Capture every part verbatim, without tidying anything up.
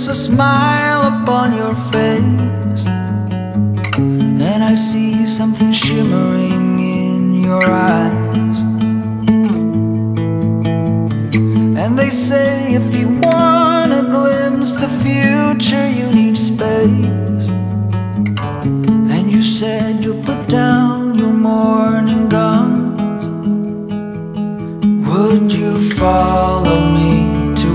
a smile upon your face, and I see something shimmering in your eyes. And they say if you want to glimpse the future, you need space. And you said you'll put down your morning guns. Would you follow me to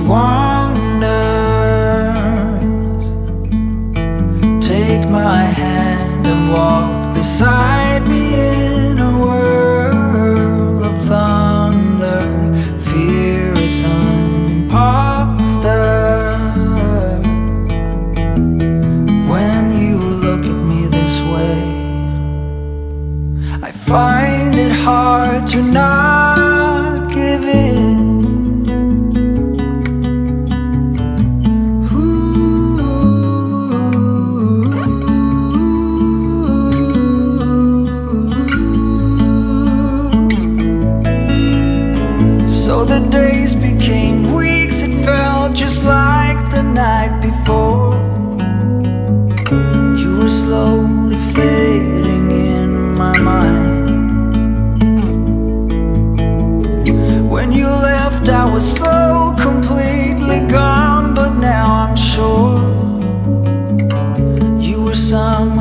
wonders? Take my hand and walk beside me in a world of thunder. Fear is an imposter. When you look at me this way, I find it hard to not give in. So the days became weeks, it felt just like the night before. You were slowly fading in my mind. When you left, I was so completely gone, but now I'm sure you were some